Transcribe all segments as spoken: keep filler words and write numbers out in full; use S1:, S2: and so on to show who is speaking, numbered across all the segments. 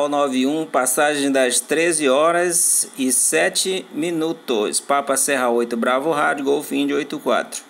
S1: Sol noventa e um, passagem das treze horas e sete minutos. Papa Serra oito, Bravo Rádio, Golf Índio oitenta e quatro.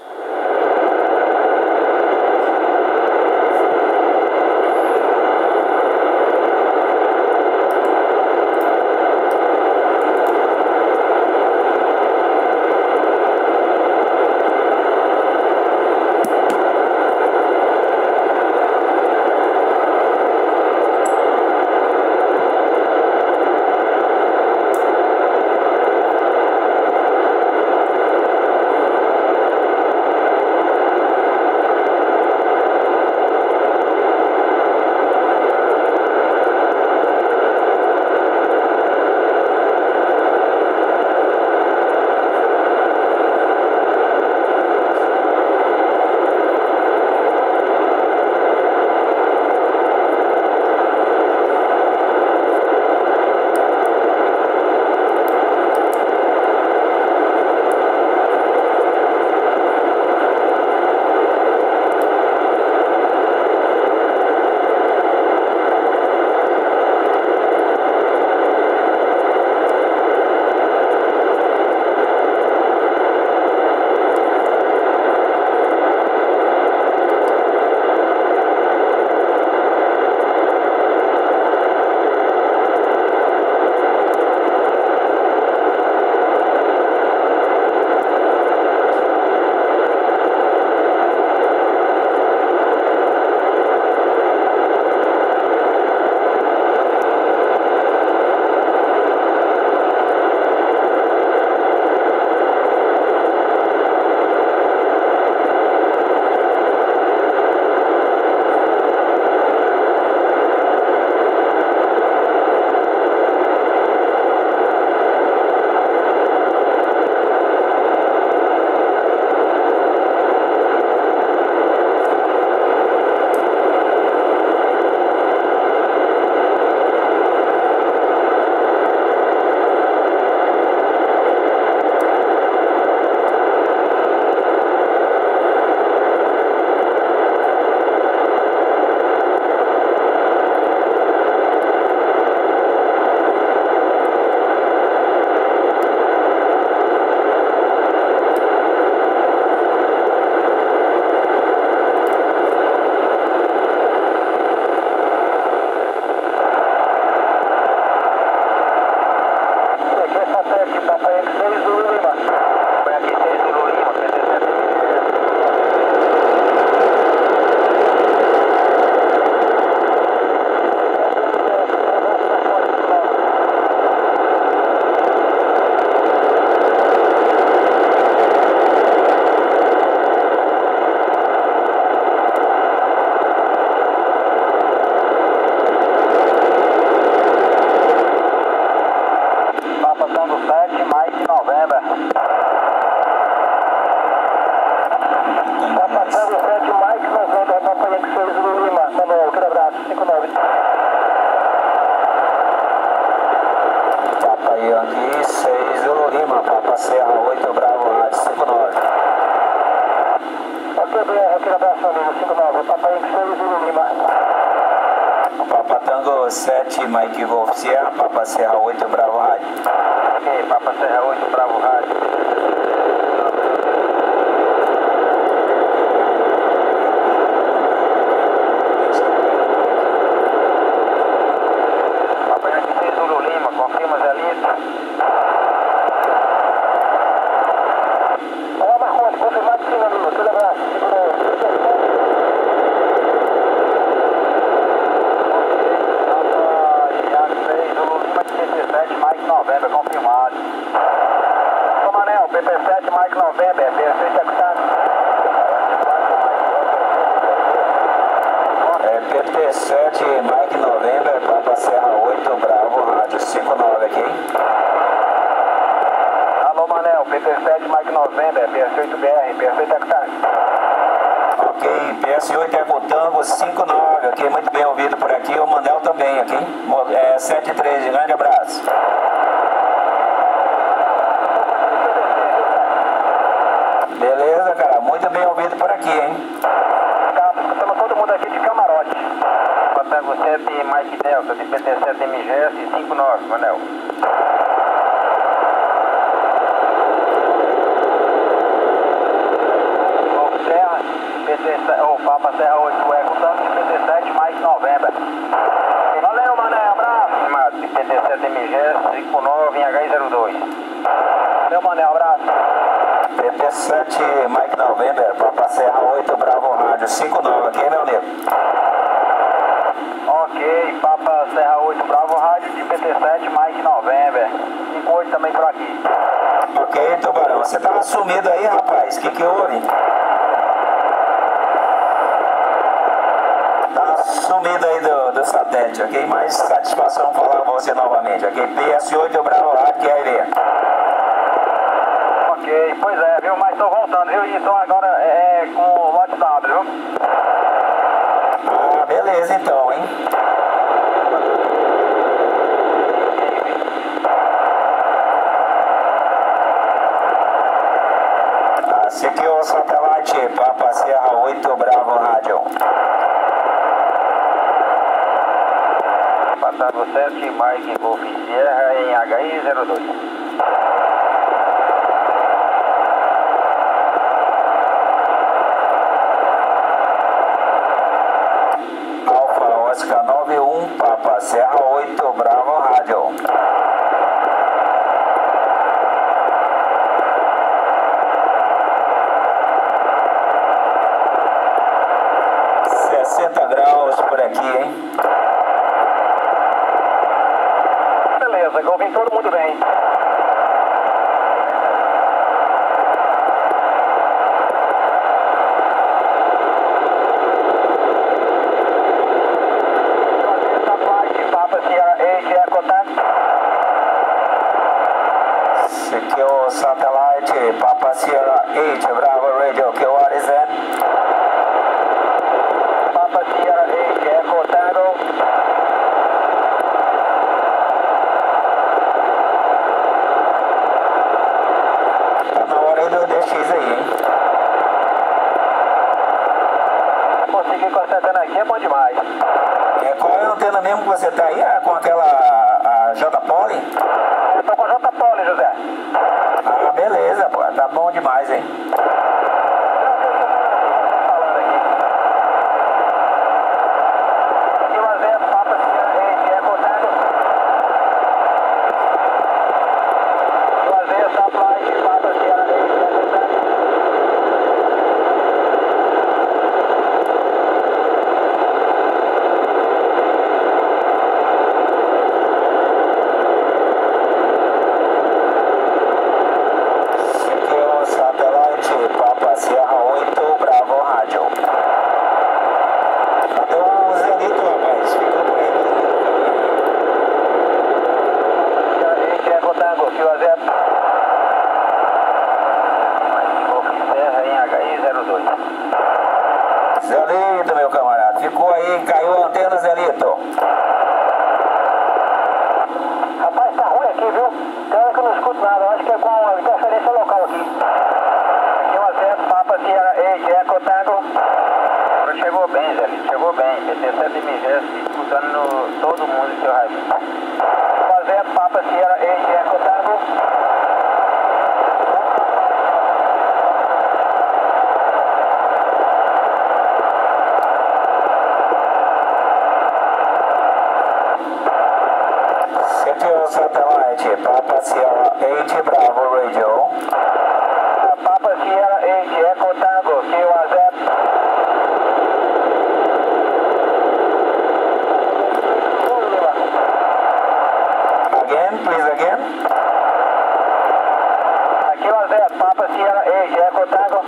S1: Aqui seis Zulu Lima, Papa Serra oito, Bravo Rádio cinquenta e nove. Ok, B R, aquele abraço amigo, cinquenta e nove, Papa seis Zulu Lima. Papa Tango sete, Mike Wolf Sierra, Papa Serra oito, Bravo Rádio. Ok, Papa Serra oito, Bravo Rádio. P P sete, Mike November, perfeito executado. É P P sete, Mike November, Papa Serra oito, Bravo Rádio cinquenta e nove aqui. Alô, Manel, P P sete, Mike November, P S oito B R, perfeito executado. Ok, P S oito Eco Tango cinquenta e nove, ok, muito bem ouvido por aqui. O Manel também aqui. É sete três, grande abraço. Beleza, cara, muito bem ouvido por aqui, hein? Tá, estamos todo mundo aqui de camarote.
S2: Tango sete Mike Delta, de P T sete M G S cinco nove, Manel. Serra, P T sete, oh, Papa Serra oito Eco, Tango de P T sete Mike November. Valeu, Manel, abraço. Estimado, de P T sete M G S cinco nove em H zero dois. Valeu, Manel, abraço.
S1: P T sete Mike November, Papa Serra oito Bravo Rádio cinco nove, ok, meu amigo?
S2: Ok, Papa Serra oito Bravo Rádio de P T sete Mike November, cinco oito também por aqui.
S1: Ok, Tubarão, você tava sumido aí, rapaz, o que que houve? Tá sumido aí do, do satélite, ok? Mais satisfação falar com você novamente, ok? P S oito Bravo Rádio, Q R V.
S2: Ok, pois é, viu, mas tô voltando, viu, e só agora é com o lote W, viu?
S1: Ah, beleza então, hein? Esse aqui é o satélite Papa Serra oito Bravo Rádio.
S2: Passado sete Mike Golf Sierra em H I zero dois.
S1: Oscar nove um, Papa Serra oito Bravo Rádio. sessenta graus por aqui, hein?
S2: Beleza, ouvindo todo mundo bem.
S1: Esse aqui é o satélite Papa Sierra oito Bravo Radio, que what is that?
S2: Papa Sierra oito Echo Tango.
S1: Tá na hora do D X aí, hein?
S2: Consegui com essa antena aqui, é bom demais.
S1: É, qual é a antena mesmo que você tá aí? É com aquela a J-Poly?
S2: Eu tô com a J-Poly, José.
S1: Ah, beleza, pô. Tá bom demais, hein?
S2: Falando aqui. E o Azento, Papa Sierra oito Echo Tango. E o Azento, Satellite, Papa Sierra oito Echo Tango.
S1: Papa Serra oito Bravo Rádio. Cadê o Zelito, rapaz? Ficou por aí pelo meio do caminho.
S2: Papa Sierra oito Echo Tango, que o Azento. Golf Serra em H I zero dois.
S1: Zelito, meu camarada. Ficou aí, caiu a antena, Zelito.
S2: Rapaz, tá ruim aqui, viu? Tem hora que eu não escuto nada, eu acho que é com uma interferência local aqui. Aqui o Azento, Papa Sierra oito Echo Tango. Chegou bem, Zé, chegou bem. P T sete M G S escutando no, todo mundo seu rádio. O Azento, Papa Sierra oito Echo Tango.
S1: Esse aqui é o satélite Papa Sierra oito Bravo Radio.
S2: Papa Sierra oito Echo Tango, que o Azento.
S1: Again, please again.
S2: Aqui o Azento, Papa Sierra oito Echo Tango.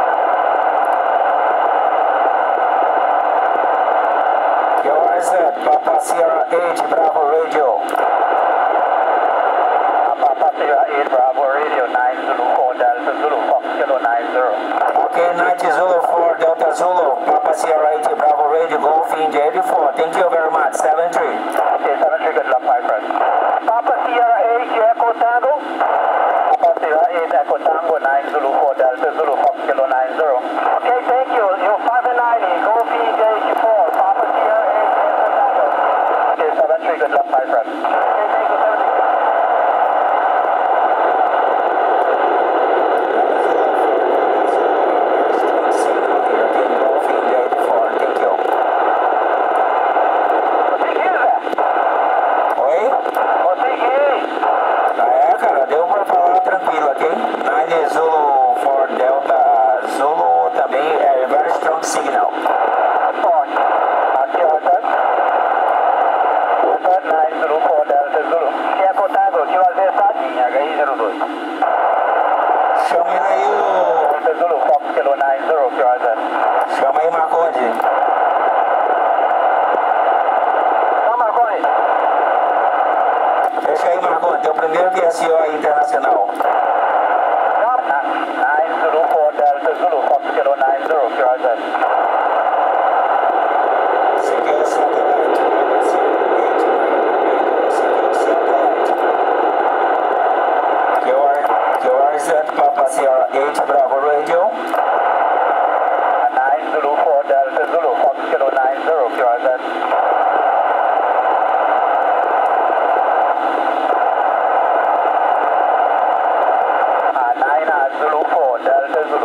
S1: Your Zed, Papa Sierra oito Bravo Radio.
S2: Papa Sierra eight Bravo Radio nine Zulu four Delta Zulu Fox Kilo nine zero.
S1: Okay, ninety Zulu four Delta Zulu, Papa Sierra eight Bravo Radio, Golf India eighty-four. Thank you very much. seven three.
S2: Okay, seven three, good luck, my friend. Papa Sierra eight Echo Tango. Papa Sierra eight Echo Tango nine Zulu four Delta Zulu Fox Kilo nine zero. Okay, thank you. You're five and ninety, Golf India eighty-four. Papa Sierra eight Echo Tango. good left five front. Okay, thank you, seventy.
S1: Deu para falar tranquilo, ok? nine Zulu for Delta Zulu também é very strong signal.
S2: Pode. Aqui, ó, tá? nine Zulu for Delta Zulu. Que é contável, que o A Z está em H I zero dois.
S1: Chama ele aí o...
S2: Delta Zulu, Fox Kilo nine zero, que é o A Z.
S1: Chama aí Marconde.
S2: Tá, Marconde?
S1: Fecha aí, Marconde. Teu primeiro Q S O aí internacional.
S2: nine Zulu for Delta Zulu, Fox Kilo nine zero, que é o A Z.
S1: Esse aqui é o satélite. Esse aqui é o satélite. Q R, Q R Z Papa Sierra eight Bravo Radio.
S2: nine Zulu for Delta Zulu, Fox Kilo nine zero, que é o A Z. nine Zulu for Delta Zulu.